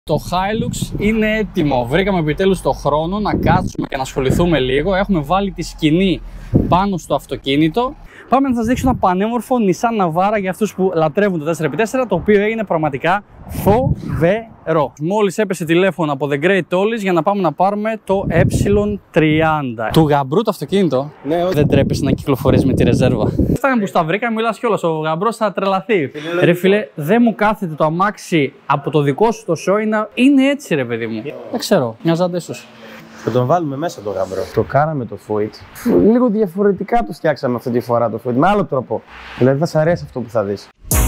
Το Hilux είναι έτοιμο. Βρήκαμε επιτέλους το χρόνο να κάτσουμε και να ασχοληθούμε λίγο. Έχουμε βάλει τη σκηνή πάνω στο αυτοκίνητο. Πάμε να σας δείξω ένα πανέμορφο Nissan Navara για αυτούς που λατρεύουν το 4x4, το οποίο είναι πραγματικά φοβερό. Μόλις έπεσε τηλέφωνο από The Great Ollies για να πάμε να πάρουμε το E30. Του γαμπρού το αυτοκίνητο. Ναι, όχι. Δεν τρέπεσαι να κυκλοφορείς με τη ρεζέρβα. Φτάνει που στα βρήκα, μιλάς κιόλας. Ο γαμπρός θα τρελαθεί. Ρε φίλε, δεν μου κάθεται το αμάξι από το δικό σου το show, είναι έτσι ρε παιδί μου. Δεν ξέρω, μοιάζατε ίσως. Θα τον βάλουμε μέσα το γαμπρό. Το κάναμε το Foit. Λίγο διαφορετικά το φτιάξαμε αυτή τη φορά το Foit. Με άλλο τρόπο. Δηλαδή θα σ' αρέσει αυτό που θα δεις.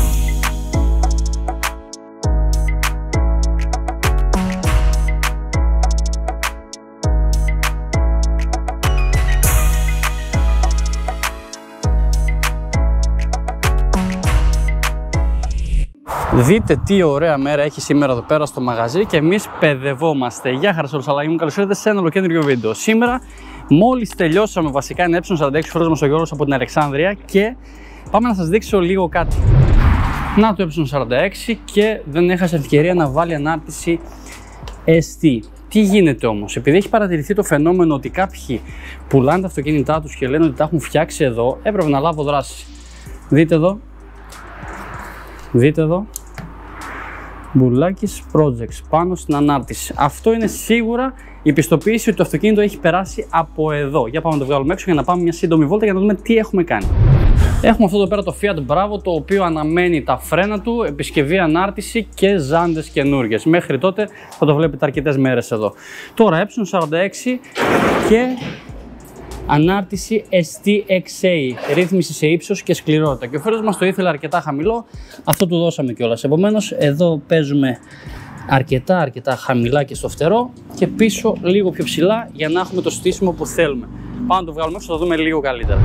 Δείτε τι ωραία μέρα έχει σήμερα εδώ πέρα στο μαγαζί και εμείς παιδευόμαστε. Γεια χαρά σε όλους, αλλά μου καλώς ήρθατε σε ένα ολοκέντριο βίντεο. Σήμερα μόλις τελειώσαμε βασικά ένα E46 φορές μας ο Γιώργος από την Αλεξάνδρεια και πάμε να σας δείξω λίγο κάτι. Να το E46 και δεν έχασε ευκαιρία να βάλει ανάρτηση ST. Τι γίνεται όμως, επειδή έχει παρατηρηθεί το φαινόμενο ότι κάποιοι πουλάνε τα αυτοκίνητά τους και λένε ότι τα έχουν φτιάξει εδώ, έπρεπε να λάβω δράση. Δείτε εδώ. Δείτε εδώ. Μπουλάκης Projects πάνω στην ανάρτηση. Αυτό είναι σίγουρα η πιστοποίηση ότι το αυτοκίνητο έχει περάσει από εδώ. Για πάμε να το βγάλουμε έξω για να πάμε μια σύντομη βόλτα για να δούμε τι έχουμε κάνει. Έχουμε αυτό εδώ πέρα το Fiat Bravo, το οποίο αναμένει τα φρένα του, επισκευή, ανάρτηση και ζάντες καινούργιες. Μέχρι τότε θα το βλέπετε αρκετές μέρες εδώ. Τώρα E46 και ανάρτηση STXA, ρύθμιση σε ύψος και σκληρότητα. Και ο φίλος μας το ήθελε αρκετά χαμηλό, αυτό του δώσαμε κιόλας. Επομένως, εδώ παίζουμε αρκετά χαμηλά και στο φτερό και πίσω λίγο πιο ψηλά για να έχουμε το στήσιμο που θέλουμε. Πάμε να το βγάλουμε έξω, θα το δούμε λίγο καλύτερα.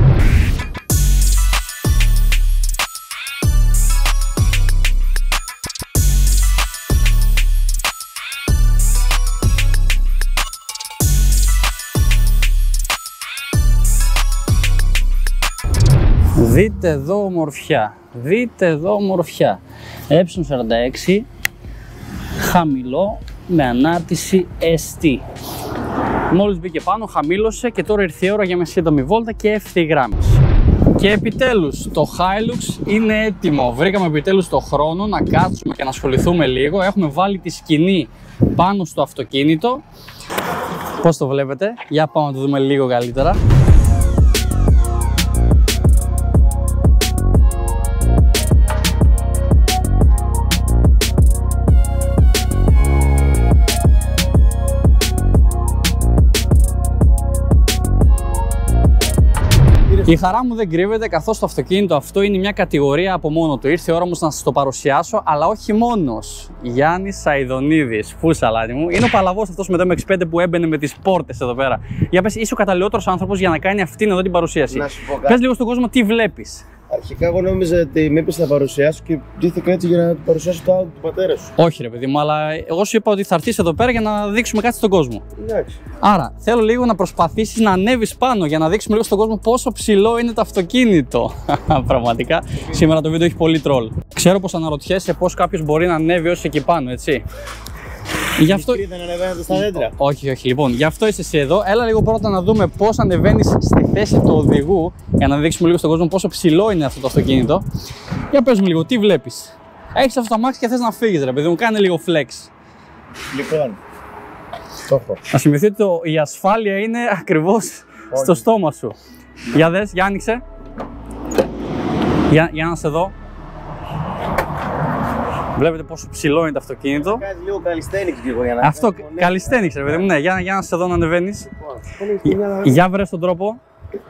Δείτε εδώ ομορφιά, δείτε εδώ ομορφιά. E46 χαμηλό με ανάρτηση ST. Μόλις μπήκε πάνω, χαμήλωσε και τώρα ήρθε η ώρα για μια σύντομη βόλτα και ευθυγράμμιση. Και επιτέλους το Hilux είναι έτοιμο. Βρήκαμε επιτέλους το χρόνο να κάτσουμε και να ασχοληθούμε λίγο. Έχουμε βάλει τη σκηνή πάνω στο αυτοκίνητο. Πώς το βλέπετε, για πάμε να το δούμε λίγο καλύτερα. Η χαρά μου δεν κρύβεται, καθώς το αυτοκίνητο αυτό είναι μια κατηγορία από μόνο του. Ήρθε η ώρα όμως να σας το παρουσιάσω, αλλά όχι μόνος. Γιάννης Σαϊδονίδης, φούσαλάτι μου. Είναι ο παλαβός αυτός με το MX-5 που έμπαινε με τις πόρτες εδώ πέρα. Για πες, είσαι ο καταλληλότερος άνθρωπος για να κάνει αυτήν εδώ την παρουσίαση. Να σου πω κάτι. Πες λίγο στον κόσμο τι βλέπεις. Αρχικά εγώ νόμιζα ότι με είπες να παρουσιάσω και ντύθηκα έτσι για να παρουσιάσω το άλλο του πατέρα σου. Όχι ρε παιδί μου, αλλά εγώ σου είπα ότι θα έρθεις εδώ πέρα για να δείξουμε κάτι στον κόσμο. Εντάξει. Άρα θέλω λίγο να προσπαθήσεις να ανέβεις πάνω για να δείξουμε λίγο στον κόσμο πόσο ψηλό είναι το αυτοκίνητο. Πραγματικά σήμερα το βίντεο έχει πολύ τρόλ. Ξέρω πως αναρωτιέσαι πώς κάποιος μπορεί να ανέβει ως εκεί πάνω, έτσι. Γι' αυτό... Δεν ανεβαίνετε στα δέντρα. Όχι, λοιπόν, γι' αυτό είσαι εσύ εδώ. Έλα λίγο πρώτα να δούμε πώς ανεβαίνεις στη θέση του οδηγού για να δείξουμε λίγο στον κόσμο πόσο ψηλό είναι αυτό το αυτοκίνητο. Για πες μου λίγο, τι βλέπεις. Έχεις αυτό το αμάξι και θες να φύγεις, ρε παιδί μου, κάνε λίγο flex. Λοιπόν, το έχω. Να σημειωθεί ότι η ασφάλεια είναι ακριβώς στο στόμα σου. Για δες, για άνοιξε. Για να σε δω. Βλέπετε πόσο ψηλό είναι το αυτοκίνητο. Κάνει λίγο καλλιστένιξ λίγο για να. Αυτό, καλλιστένιξ ρε παιδί μου, ναι, για να σε δω να ανεβαίνεις. Για βρες τον τρόπο.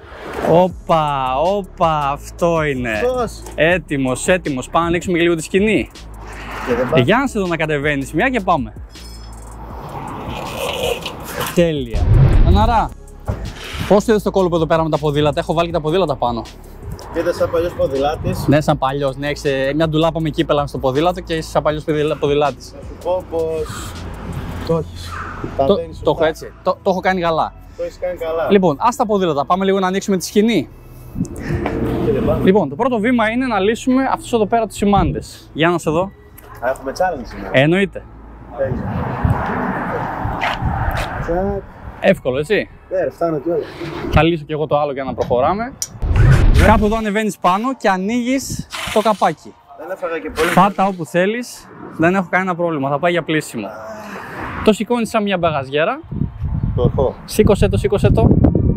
Όπα, αυτό είναι. Έτοιμος. Πάμε να ανοίξουμε και λίγο τη σκηνή. Για να σε δω να κατεβαίνεις, μια και πάμε. Τέλεια. Αναρά, πώς το είδες το κόλπο εδώ πέρα με τα ποδήλατα, έχω βάλει και τα ποδήλατα πάνω. Κοίτα σαν παλιός ποδηλάτης. Ναι, σαν παλιός, ναι, έχεις μια ντουλάπα με κύπελα στο ποδήλατο και είσαι σαν παλιός ποδηλάτης. Θα σου πω πως το έχεις. Το έχω έτσι, το έχω κάνει καλά. Το έχεις κάνει καλά. Λοιπόν, ας τα ποδήλατα, πάμε λίγο να ανοίξουμε τη σκηνή. Λοιπόν, το πρώτο βήμα είναι να λύσουμε αυτούς εδώ πέρα τους σημάντες. Για να σε δω. Έχουμε challenge σήμερα. Εννοείται. Εύκολο, έτσι. Ναι, φτάνω κι όλα. Θα λύσω κι εγώ το άλλο για να προχωράμε. Κάπου εδώ ανεβαίνεις πάνω και ανοίγεις το καπάκι. Δεν έφαγα και πολύ. Πάτα όπου θέλεις, δεν έχω κανένα πρόβλημα, θα πάει για πλήσιμο. Το σηκώνεις σαν μια μπαγαζιέρα. Το έχω. Σήκωσέ το, σήκωσέ το.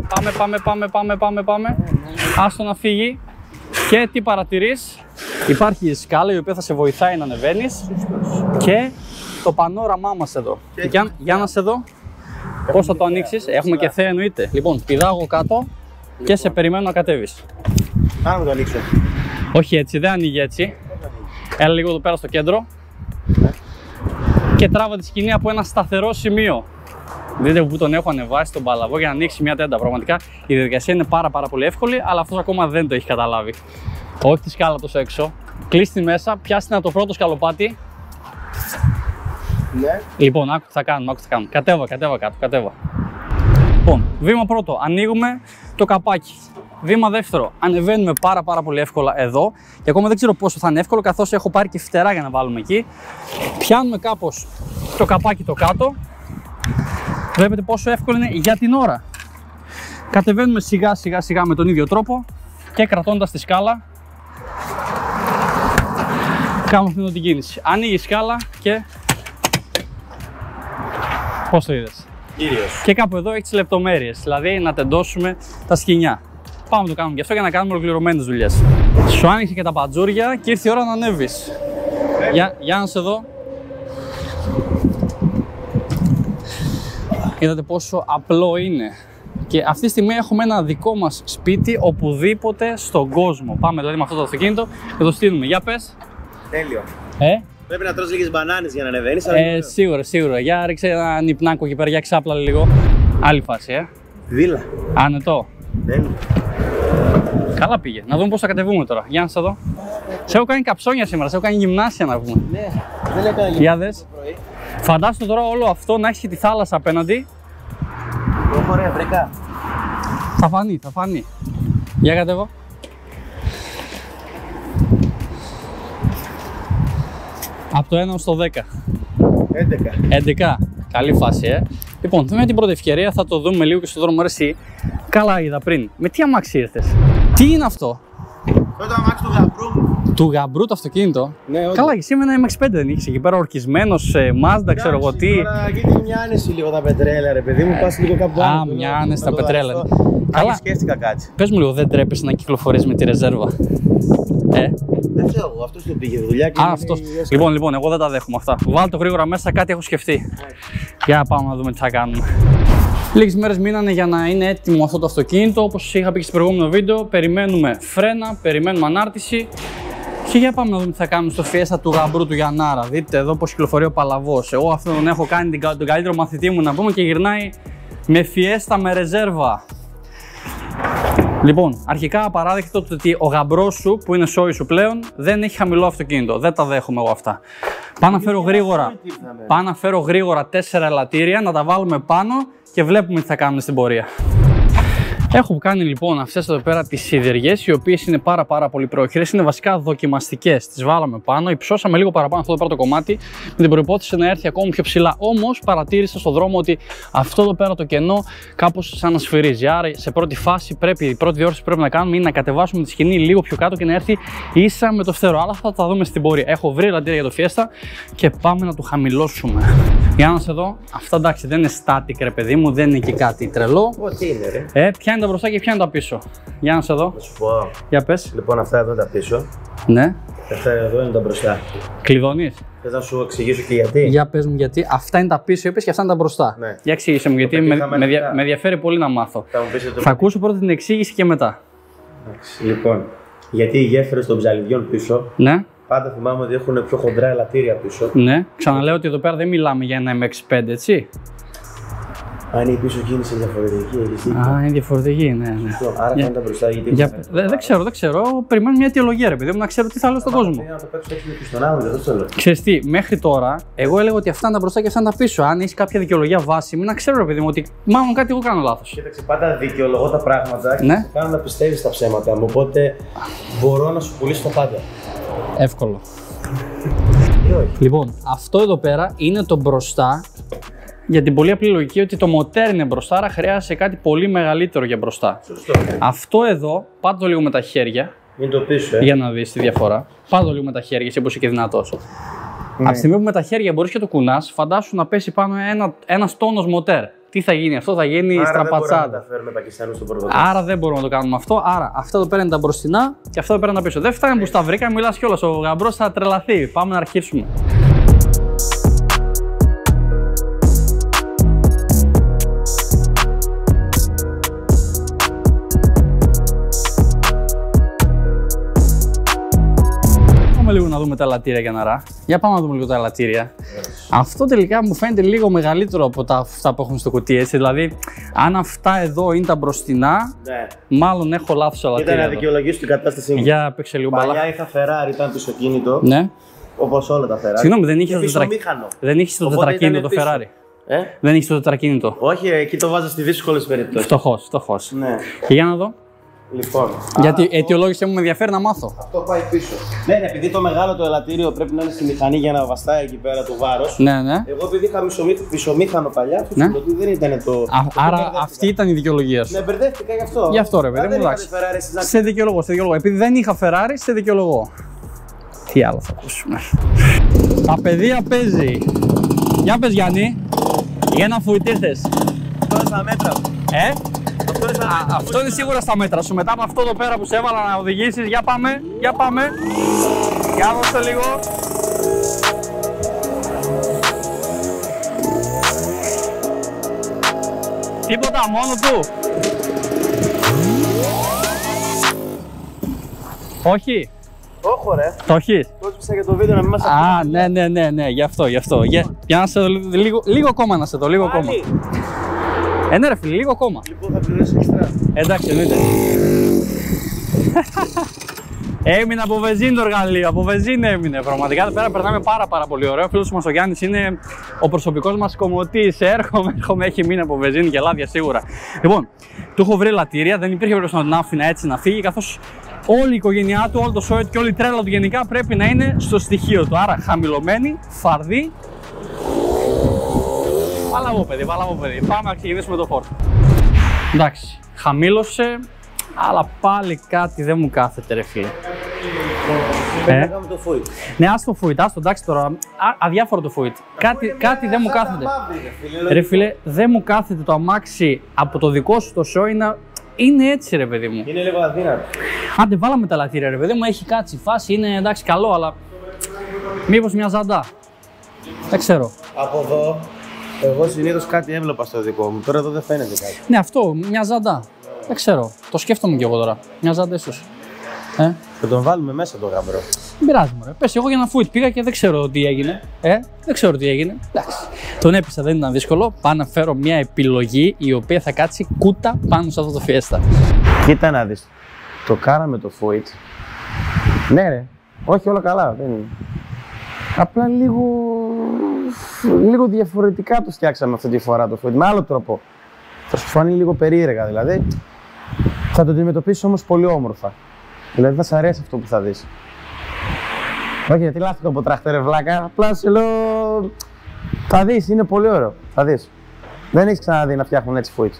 Πάμε. Άστο να φύγει. Και τι παρατηρείς, υπάρχει η σκάλα η οποία θα σε βοηθάει να ανεβαίνεις και το πανόραμά μας εδώ. Για να σε δω πώς θα το ανοίξεις. Έχουμε και θέα εννοείται. Λοιπόν, πηδάγω κάτω και σε περιμένω να κατέβεις. Άρα να το ανοίξω. Όχι έτσι, δεν ανοίγει έτσι. Έλα λίγο εδώ πέρα στο κέντρο. Και τράβα τη σκηνή από ένα σταθερό σημείο. Δείτε που τον έχω ανεβάσει τον παλαβό για να ανοίξει μια τέντα. Πραγματικά η διαδικασία είναι πάρα πολύ εύκολη, αλλά αυτός ακόμα δεν το έχει καταλάβει. Όχι τη σκάλα τόσο έξω. Κλείσει τη μέσα, πιάστε το πρώτο σκαλοπάτι. Ναι. Λοιπόν, άκου τι θα κάνουμε, Κατέβα κάτω, κατέβα. Λοιπόν, βήμα πρώτο, ανοίγουμε το καπάκι. Βήμα δεύτερο, ανεβαίνουμε πάρα πολύ εύκολα εδώ. Και ακόμα δεν ξέρω πόσο θα είναι εύκολο, καθώς έχω πάρει και φτερά για να βάλουμε εκεί. Πιάνουμε κάπως το καπάκι το κάτω. Βλέπετε πόσο εύκολο είναι για την ώρα. Κατεβαίνουμε σιγά με τον ίδιο τρόπο και κρατώντας τη σκάλα κάνουμε αυτήν την κίνηση. Ανοίγει η σκάλα και πώς το είδες. Κύριος. Και κάπου εδώ έχει τις λεπτομέρειες, δηλαδή να τεντώσουμε τα σκοινιά. Πάμε να το κάνουμε και αυτό για να κάνουμε ολοκληρωμένες δουλειές. Σου άνοιξε και τα πατζούρια και ήρθε η ώρα να ανέβεις. Για να σε δω. Είδατε πόσο απλό είναι. Και αυτή τη στιγμή έχουμε ένα δικό μας σπίτι οπουδήποτε στον κόσμο. Πάμε δηλαδή με αυτό το αυτοκίνητο και το στείλουμε. Για πες. Τέλειο. Πρέπει να τρως λίγες μπανάνες για να ανεβαίνεις. Σίγουρα. Για ρίξε ένα νυπνάκο εκεί πέρα, για ξάπλα λίγο. Άλλη φάση, Δίλα. Άνετο. Τέλειο. Καλά πήγε. Να δούμε πώς θα κατεβούμε τώρα. Για να σε δω. Σε έχω κάνει καψόνια σήμερα, σε έχω κάνει γυμνάσια να πούμε. Ναι, δεν έκανα Για δες. Φαντάσου τώρα όλο αυτό να έχει και τη θάλασσα απέναντι. Ωραία, βρεκά. Θα φανεί. Για κατέβω. Από το 1 ως το 10. 11. Καλή φάση, Λοιπόν, με την πρώτη ευκαιρία θα το δούμε λίγο και στο δρόμο. Εσύ, καλά είδα πριν. Με τι αμάξι ήρθες? Τι είναι αυτό? Το αμάξι του γαμπρού. Του γαμπρού το αυτοκίνητο? Ναι, όχι. Καλά, και εσύ με ένα MX-5 δεν είχες εκεί πέρα ορκισμένος, Mazda, ξέρω εγώ τι. Τώρα γίνεται μια άνεση λίγο τα πετρέλαια, ρε παιδί μου, πας λίγο κάπου άλλο. Μια άνεση τα πετρέλαια. Καλά, σκέφτηκα κάτι. Πες μου λίγο, δεν τρέπεσαι να κυκλοφορείς με τη ρεζέρβα? Δεν ξέρω εγώ, αυτός το πήγε δουλειά και. Αυτός. Λοιπόν, εγώ δεν τα δέχομαι αυτά. Βάλτε το γρήγορα μέσα, κάτι έχω σκεφτεί. Για να πάμε να δούμε τι θα κάνουμε. Λίγες μέρες μείνανε για να είναι έτοιμο αυτό το αυτοκίνητο. Όπως είχα πει και στο προηγούμενο βίντεο, περιμένουμε φρένα, περιμένουμε ανάρτηση. Και για πάμε να δούμε τι θα κάνουμε στο Fiesta του γαμπρού του Γιαννάρα. Δείτε εδώ πως κυκλοφορεί ο παλαβός. Εγώ αυτόν τον έχω κάνει τον καλύτερο μαθητή μου να πούμε και γυρνάει με Fiesta με ρεζέρβα. Λοιπόν, αρχικά απαράδεκτο ότι ο γαμπρός σου που είναι σόι σου πλέον δεν έχει χαμηλό αυτοκίνητο. Δεν τα δέχομαι εγώ αυτά. Πάω να φέρω γρήγορα 4 ελαττήρια, να τα βάλουμε πάνω και βλέπουμε τι θα κάνουμε στην πορεία. Έχω κάνει λοιπόν αυτές εδώ πέρα τις σιδεριές, οι οποίες είναι πάρα πολύ προοχειρές, είναι βασικά δοκιμαστικές. Τις βάλαμε πάνω, υψώσαμε λίγο παραπάνω αυτό εδώ πέρα το κομμάτι, με την προϋπόθεση να έρθει ακόμη πιο ψηλά. Όμως παρατήρησα στον δρόμο ότι αυτό εδώ πέρα το κενό κάπως σαν να σφυρίζει. Άρα σε πρώτη φάση η πρώτη διόρθωση που πρέπει να κάνουμε είναι να κατεβάσουμε τη σκηνή λίγο πιο κάτω και να έρθει ίσα με το φτερό. Αλλά θα τα δούμε στην πορεία. Έχω βρει ελαττήρια για το Fiesta και πάμε να το χαμηλώσουμε. Για να σε δω, αυτά εντάξει δεν είναι static ρε παιδί μου, δεν είναι και κάτι τρελό. Τι είναι ρε. Ποια είναι τα μπροστά και ποια είναι τα πίσω? Για να σε δω. Να σου πω. Για πες. Λοιπόν, αυτά εδώ είναι τα πίσω. Ναι. Αυτά εδώ είναι τα μπροστά. Κλειδώνεις. Θες να σου εξηγήσω και γιατί? Για πες μου γιατί. Αυτά είναι τα πίσω, είπες, και αυτά είναι τα μπροστά. Ναι. Για εξήγησε μου, γιατί με ενδιαφέρει πολύ να μάθω. Θα ακούσω πρώτα την εξήγηση και μετά. Λοιπόν, γιατί οι γέφυρες των ψαλιδιών πίσω. Ναι. Πάντα θυμάμαι ότι έχουν πιο χοντρά ελαττήρια πίσω. Ναι. Ξαναλέω ότι εδώ πέρα δεν μιλάμε για ένα MX-5, έτσι. Αν η πίσω κίνηση διαφορετική, έχεις δίκιο. Είναι διαφορετική, ναι. Άρα φαίνεται μπροστά γιατί. Δεν ξέρω. Περιμένω μια αιτιολογία, ρε παιδί μου, να ξέρω τι θα λέω στον κόσμο. Να το παίξω έτσι στον άδειο, δεν το λέω. Ξέρεις τι, μέχρι τώρα εγώ έλεγα ότι αυτά είναι τα μπροστά και αυτά είναι τα πίσω. Αν έχει κάποια δικαιολογία βάσιμη, να ξέρω, ρε παιδί μου, ότι μάλλον κάτι εγώ κάνω λάθος. Κοίταξε, πάντα δικαιολογώ τα πράγματα και ναι. κάνω να πιστεύεις στα ψέματα μου. Οπότε μπορώ να σου πουλήσω τα πάντα. Εύκολο. Λοιπόν, αυτό εδώ πέρα είναι το μπροστά. Για την πολύ απλή λογική ότι το μοτέρ είναι μπροστά, άρα χρειάζεται κάτι πολύ μεγαλύτερο για μπροστά. Σωστό. Αυτό εδώ, πάτε το λίγο με τα χέρια. Είναι το πίσω, Για να δεις τη διαφορά. Πάτε το λίγο με τα χέρια, εσύ που είσαι και δυνατός. Από τη στιγμή που με τα χέρια μπορείς και το κουνάς, φαντάσου να πέσει πάνω ένας τόνος μοτέρ. Τι θα γίνει, αυτό θα γίνει στραπατσάτα. Άρα δεν μπορούμε να το κάνουμε αυτό. Άρα αυτά εδώ πέρα είναι τα μπροστινά και αυτά εδώ πέρα είναι τα πίσω. Δεν φτάνει που στα βρήκα, μιλάς κιόλας. Ο γαμπρός θα τρελαθεί. Πάμε να αρχίσουμε. Λίγο να δούμε τα ελαττήρια για νερά. Για πάμε να δούμε λίγο τα ελαττήρια. Αυτό τελικά μου φαίνεται λίγο μεγαλύτερο από αυτά που έχουν στο κουτί, έτσι. Δηλαδή, αν αυτά εδώ είναι τα μπροστινά, μάλλον έχω λάθος ελαττήρια. Ήταν να δικαιολογήσω την κατάστασή μου. Για παίξε λίγο μπαλά. Παλιά είχα Ferrari, ήταν πισωκίνητο. Ναι. Όπως όλα τα Ferrari. Συγγνώμη, δεν είχε το τετρακίνητο το Ferrari. Δεν είχε το τετρακίνητο. Όχι, εκεί το βάζω στη δύσκολη περίπτωση. Φτωχός. Ναι. Και για να δω. Λοιπόν. Γιατί αιτιολόγησε μου με ενδιαφέρει να μάθω. Αυτό πάει πίσω. Ναι, επειδή το μεγάλο το ελαττήριο πρέπει να είναι στη μηχανή για να βαστάει εκεί πέρα το βάρος. Ναι. Εγώ επειδή είχα μισομήχανο παλιά, αυτό δεν ήταν το. Άρα αυτή ήταν η δικαιολογία σου. Ναι, μπερδεύτηκα γι' αυτό. Γι' αυτό ρε παιδί μου, εντάξει. Σε δικαιολογώ. Επειδή δεν είχα Ferrari, σε δικαιολογώ. Τι άλλο θα ακούσουμε. Τα παιδεία παίζει. Για πες Γιάννη, για ένα φουητή θες. Αυτό είναι στα μέτρα μου. Αυτό είναι σίγουρα στα μέτρα σου. Μετά από αυτό εδώ πέρα που σε έβαλα να οδηγήσεις, για πάμε. Για δώστε λίγο. Τίποτα, μόνο του. Όχι. Όχι ρε. Το έχεις. Το έσπισα για το βίντεο να μην μας ακούει. Ναι, γι' αυτό. Για να σε δω λίγο ακόμα να σε δω, λίγο ακόμα. Ναι ρε φίλε, λίγο ακόμα. Λοιπόν, θα πληρώσει εξτρά. Εντάξει, εννοείται. Έμεινε από βενζίνη το εργαλείο, από βενζίνη έμεινε. Πραγματικά εδώ πέρα περνάμε πάρα πολύ ωραίο. Ο φίλος μας ο Γιάννης είναι ο προσωπικός μας κομμωτής. Έρχομαι, έχει μείνει από βενζίνη και λάδια σίγουρα. Λοιπόν, του έχω βρει ελαττήρια, δεν υπήρχε περίπτωση να τον άφηνα έτσι να φύγει, καθώς όλη η οικογένειά του, όλο το σόιτ και όλη η τρέλα του γενικά πρέπει να είναι στο στοιχείο του. Άρα χαμηλωμένη, φαρδί. Βάλα παιδί. Πάμε να ξεκινήσουμε το φόρτο. Εντάξει, χαμήλωσε, αλλά πάλι κάτι δεν μου κάθεται ρε φίλε. Πρέπει να κάνουμε το φουιτ. Ναι, ας το φουιτ, εντάξει τώρα, αδιάφορο το φουιτ. Κάτι δεν μου κάθεται. Ρε φίλε, δεν μου κάθεται το αμάξι από το δικό σου το σόι είναι έτσι ρε παιδί μου. Είναι λίγο αδύνατο. Άντε βάλαμε τα λατήρια ρε παιδί μου, έχει κάτσει, η φάση είναι εντάξει καλό, αλλά μήπως μια ζαντά. Δεν ξέρω. Από εδώ, εγώ συνήθως κάτι έβλεπα στο δικό μου, τώρα εδώ δεν φαίνεται κάτι. Ναι, αυτό, μια ζαντά. Δεν ξέρω, το σκέφτομαι κι εγώ τώρα. Μια ζαντά ίσως. Θα τον βάλουμε μέσα το γαμπρό. Δεν πειράζει μωρέ. Πες, εγώ για ένα φουιτ πήγα και δεν ξέρω τι έγινε. Δεν ξέρω τι έγινε. Εντάξει. Τον έπεισα, δεν ήταν δύσκολο. Πάω να φέρω μια επιλογή η οποία θα κάτσει κούτα πάνω σε αυτό το Fiesta. Κοίτα να δεις. Το κάναμε το φουιτ. Ναι ρε. Όχι όλα καλά. Δεν... Απλά λίγο διαφορετικά το φτιάξαμε αυτή τη φορά το φουιτ. Με άλλο τρόπο. Θα σου φανεί λίγο περίεργα δηλαδή. Θα το αντιμετωπίσεις όμως πολύ όμορφα. Δηλαδή θα σ' αρέσει αυτό που θα δεις. Όχι γιατί λάθηκα από τραχτέρε βλάκα, απλά σε λέω... Θα δεις, είναι πολύ ωραίο, θα δεις. Δεν έχεις ξαναδεί να φτιάχνουν έτσι φουιτ.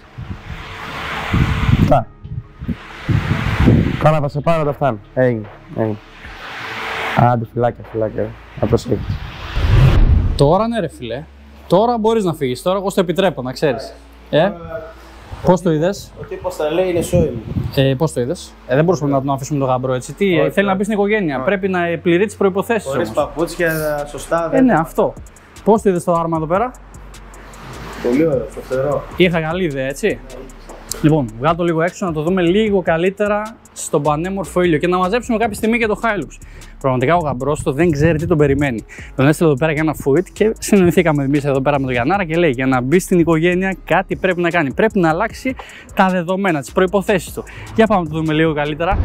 Αυτά. Κάνα θα σε πάρω τα φτάνω. Έγινε. Άντε φυλάκια, να προσέχεις. Τώρα ναι ρε φίλε, τώρα μπορείς να φύγεις, τώρα εγώ στο επιτρέπω να ξέρεις. Πώς το είδες? Ο τύπος θα λέει είναι σόι μου. Πώς το είδες? Δεν μπορούσαμε να τον αφήσουμε το γαμπρό έτσι. Θέλει να μπει στην οικογένεια. Πρέπει να πληρεί τις προϋποθέσεις. Χωρίς παπούτσια, σωστά. Ναι, αυτό. Πώς το είδες το άρμα εδώ πέρα? Πολύ ωραίο, φοβερό. Είχα καλή ιδέα, έτσι. Λοιπόν, βγάλω το λίγο έξω να το δούμε λίγο καλύτερα στον πανέμορφο ήλιο και να μαζέψουμε κάποια στιγμή και το Hilux. Πραγματικά ο γαμπρός του δεν ξέρει τι τον περιμένει. Τον έστειλε εδώ πέρα για ένα φουιτ και συνεννοηθήκαμε εμείς εδώ πέρα με τον Γιαννάρα και λέει: για να μπει στην οικογένεια, κάτι πρέπει να κάνει. Πρέπει να αλλάξει τα δεδομένα, τις προϋποθέσεις του. Για πάμε να το δούμε λίγο καλύτερα.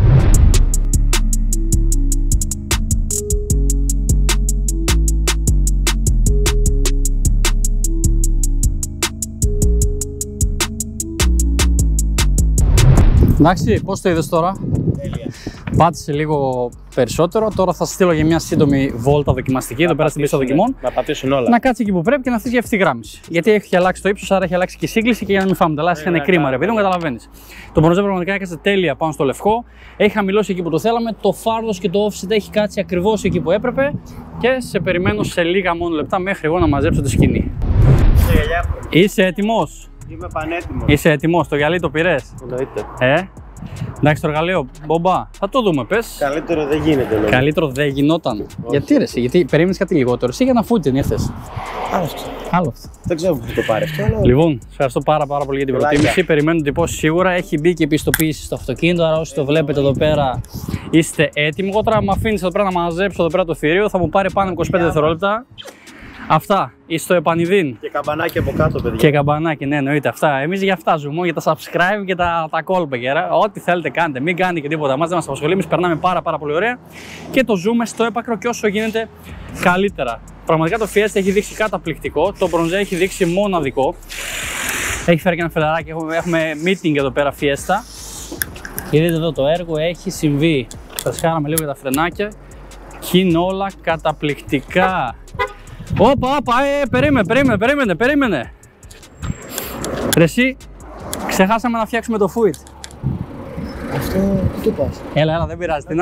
Εντάξει, πώς το είδες τώρα? Τέλεια. Πάτησε λίγο περισσότερο. Τώρα θα στείλω για μια σύντομη βόλτα δοκιμαστική εδώ πέρα στην πίστα δοκιμών. Να πατήσουν όλα. Να κάτσει εκεί που πρέπει και να αφήσει για ευθυγράμμιση. Γιατί έχει αλλάξει το ύψος, άρα έχει αλλάξει και η σύγκληση και για να μην φάμε τα λάθη. Είναι κρίμα, ρε παιδί μου, καταλαβαίνεις. Το μπρονζέ πραγματικά έκατσε τέλεια πάνω στο λευκό. Έχει χαμηλώσει εκεί που το θέλαμε. Το φάρδος και το offset έχει κάτσει ακριβώς εκεί που έπρεπε. Και σε περιμένω σε λίγα μόνο λεπτά μέχρι εγώ να μαζέψω τη σκηνή. Είσαι έτοιμος? Είμαι πανέτοιμος. Είσαι έτοιμος? Το γυαλί το πήρες? Εννοείται. Εντάξει, το εργαλείο, μπομπά, θα το δούμε, πες. Καλύτερο δεν γίνεται. Νομίζω. Καλύτερο δεν γινόταν. Γιατί ρε, γιατί περίμενες κάτι λιγότερο. Εσύ για να φούτεν ήρθες. Άλλο αυτό. Δεν ξέρω πού το πάρει αυτό. Αλλά... Λοιπόν, σας ευχαριστώ πάρα πολύ για την προτίμηση. Περιμένω την τυπώση σίγουρα. Έχει μπει και επιστοποίηση στο αυτοκίνητο. Άρα, όσοι το βλέπετε εδώ πέρα, είστε έτοιμοι. Εγώ τώρα, με αφήνεις εδώ πέρα να μαζέψω εδώ πέρα το θηρίο, θα μου πάρει πάνω 25 δευτερόλεπτα. Αυτά, είσαι στο επανειδήν. Και καμπανάκι από κάτω, παιδιά. Και καμπανάκι, ναι, εννοείται αυτά. Εμείς για αυτά ζούμε, για τα subscribe και τα callback. Ό,τι θέλετε κάντε, μην κάνετε και τίποτα. Μας δεν μας απασχολεί, εμείς περνάμε πάρα πολύ ωραία και το ζούμε στο έπακρο και όσο γίνεται καλύτερα. Πραγματικά το Fiesta έχει δείξει καταπληκτικό, το Bronze έχει δείξει μοναδικό. Έχει φέρει και ένα φελαράκι, έχουμε meeting εδώ πέρα Fiesta. Και δείτε εδώ το έργο έχει συμβεί. Σας χάραμε λίγο για τα φρενάκια και είναι όλα καταπληκτικά. Όπα, περίμενε. Ρε εσύ, ξεχάσαμε να φτιάξουμε το fluid. Αυτό, τι πας. Έλα, δεν πειράζει, την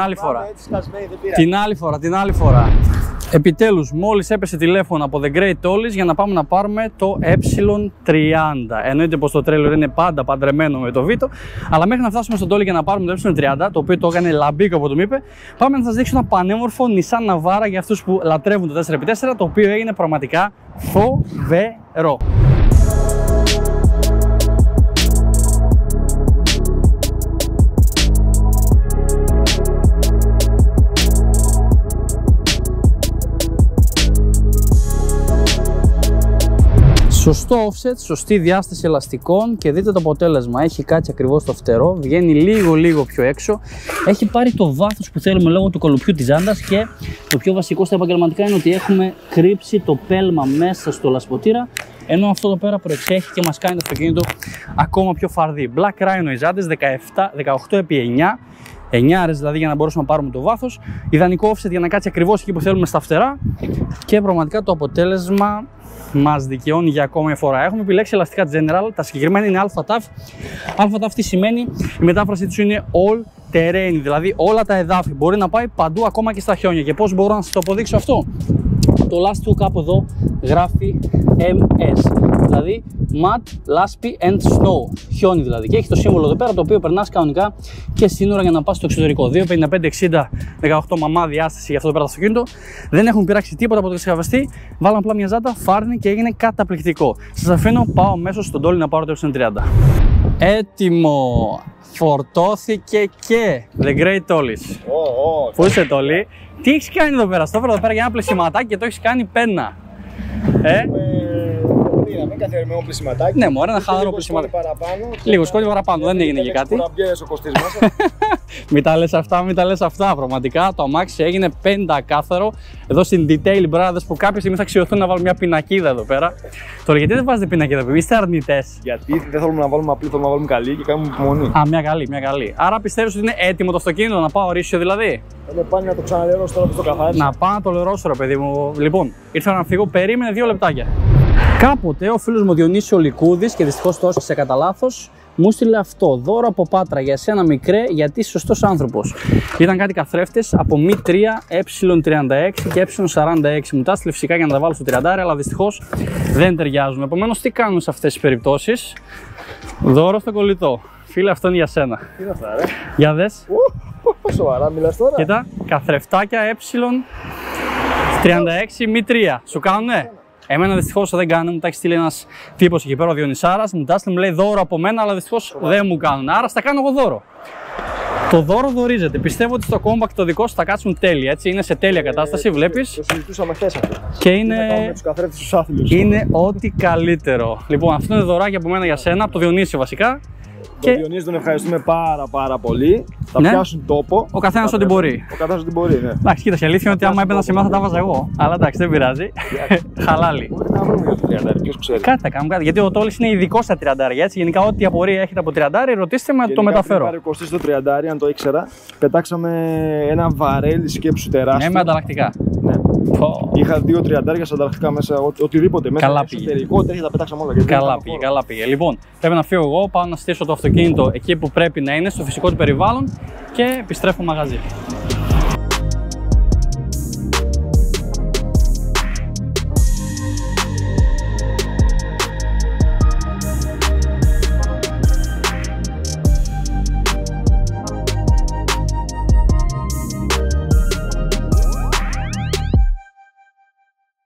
άλλη φορά. Επιτέλους, μόλις έπεσε τηλέφωνο από The Great Ollies για να πάμε να πάρουμε το E30. Εννοείται πως το τρέλερ είναι πάντα παντρεμένο με το Vito, αλλά μέχρι να φτάσουμε στον Ollie για να πάρουμε το E30, το οποίο το έκανε λαμπίκο από το είπε, πάμε να σας δείξω ένα πανέμορφο Nissan Navara για αυτούς που λατρεύουν το 4x4, το οποίο έγινε πραγματικά φοβερό. Σωστό offset, σωστή διάσταση ελαστικών και δείτε το αποτέλεσμα. Έχει κάτσει ακριβώς στο φτερό, βγαίνει λίγο πιο έξω. Έχει πάρει το βάθος που θέλουμε λόγω του κολουπιού της ζάντας και το πιο βασικό στα επαγγελματικά είναι ότι έχουμε κρύψει το πέλμα μέσα στο λασποτήρα. Ενώ αυτό εδώ πέρα προεξέχει και μας κάνει το αυτοκίνητο ακόμα πιο φαρδί. Black Rhino οι ζάντες 18x9. 9 δηλαδή για να μπορέσουμε να πάρουμε το βάθος. Ιδανικό offset για να κάτσει ακριβώς εκεί που θέλουμε στα φτερά. Και πραγματικά το αποτέλεσμα μας δικαιώνει για ακόμα μια φορά. Έχουμε επιλέξει ελαστικά General, τα συγκεκριμένα είναι AlphaTaff. AlphaTaff τι σημαίνει? Η μετάφραση του είναι all terrain, δηλαδή όλα τα εδάφη. Μπορεί να πάει παντού, ακόμα και στα χιόνια. Και πώς μπορώ να σας το αποδείξω αυτό? Το last του κάπου εδώ γράφει MS, δηλαδή Mud, Laspi and Snow, χιόνι δηλαδή. Και έχει το σύμβολο εδώ πέρα, το οποίο περνάς κανονικά και σύνορα για να πας στο εξωτερικό. 2,55-60, 18 μαμά διάσταση για αυτό το πέρα το αυτοκίνητο. Δεν έχουν πειράξει τίποτα από το εξκαβαστή. Βάλαμε απλά μια ζάτα, φάρνει και έγινε καταπληκτικό. Σας αφήνω, πάω αμέσως στον Ollie να πάρω το E30. Έτοιμο! Φορτώθηκε και The Great Ollies. Πού είσαι, Ollie? Τι έχεις κάνει εδώ πέρα? Στο έφερα εδώ πέρα για ένα πλαισιματάκι και το έχεις κάνει πένα. Μην καθιερωμένο πλησιματάκι. Ναι, μωρέ, ένα χαλαρό πλησιματάκι. Λίγο σκόνη παραπάνω, δεν έγινε και κάτι. Μην τα λες αυτά, πραγματικά το αμάξι έγινε πεντακάθαρο. Εδώ στην detail μπράδες που κάποια στιγμή θα αξιωθούν να βάλουν μια πινακίδα εδώ πέρα. Τώρα γιατί δεν βάζετε πινακίδα, είστε αρνητές? Γιατί δεν θέλουμε να βάλουμε απλή, θέλουμε να βάλουμε καλή και κάνουμε υπομονή. Α, μια καλή. Άρα πιστεύεις ότι είναι έτοιμο το αυτοκίνητο να πάω ρίσιο δηλαδή? Θα πάνε να το ξαναλερώσω τώρα που το καθάρισα. Να πάω να το λερώσω, ρε παιδί μου. Λοιπόν, ήρθα να φύγω, περίμενε 2 λεπτάκια. Κάποτε ο φίλος μου Διονύσης ο Λικούδης, και δυστυχώς το έσωσε κατά λάθος, μου στείλε αυτό, δώρο από Πάτρα για εσένα μικρέ, γιατί είσαι σωστός άνθρωπος. Ήταν κάτι καθρέφτες από Mi 3, E36 και E46. Μου τα έστειλε φυσικά για να τα βάλω στο 30, αλλά δυστυχώς δεν ταιριάζουν. Επομένως, τι κάνουν σε αυτές τις περιπτώσεις? Δώρο στο κολλητό. Φίλε, αυτό είναι για σένα. Τι είναι αυτά, ρε? Για δες. Σοβαρά μιλάς τώρα? Κοίτα, καθρεφτάκια E36 Mi 3. Σου κάνουνε? Εμένα δυστυχώς δεν κάνουν, μου τα έχει στείλει ένας τύπος εκεί πέρα, ο Διονυσάρας, μου τα έστειλε, μου λέει δώρο από μένα, αλλά δυστυχώς δεν μου κάνουν. Άρα στα κάνω εγώ δώρο. Το δώρο δωρίζεται. Πιστεύω ότι στο compact το δικό σου θα κάτσουν τέλεια, έτσι. Είναι σε τέλεια κατάσταση, βλέπεις. Το συζητούσαμε χθες αυτό. Και είναι. Είναι ό,τι καλύτερο. Λοιπόν, αυτό είναι δωράκι από μένα για σένα, από το Διονύση βασικά. Τον Διονύση τον ευχαριστούμε πάρα πολύ. Θα πιάσουν τόπο. Ο καθένας ό,τι μπορεί. Ο καθένας ό,τι μπορεί, ναι. Εντάξει, κοίτα, η αλήθεια είναι ότι άμα έμπαινα σε εμάς θα τα βάζα εγώ. Αλλά εντάξει, δεν πειράζει. Χαλάλι. Μπορεί να βρούμε για το 30, ποιος ξέρει. Κάτι θα κάνουμε, κάτι. Γιατί ο Τόλης είναι ειδικό στα 30. Έτσι, γενικά, ό,τι απορία έχετε από 30, ρωτήστε με, το μεταφέρω. Πριν πάρει ο Κωστής το 30, αν το ήξερα, πετάξαμε ένα βαρέλι σκέψου τεράστιο. Ναι, με ανταλλακτικά. Ναι. Είχα 2 30 σαν ανταλλακτικά μέσα, οτιδήποτε μέσα. Καλά πήγε. Εσωτερικό, τέτοια τα πετάξαμε όλα. Καλά πήγε. Λοιπόν, πρέπει να φύγω εγώ, πάω να στήσω το αυτοκίνητο εκεί που πρέπει να είναι, στο φυσικό του περιβάλλον και επιστρέφω μαγαζί.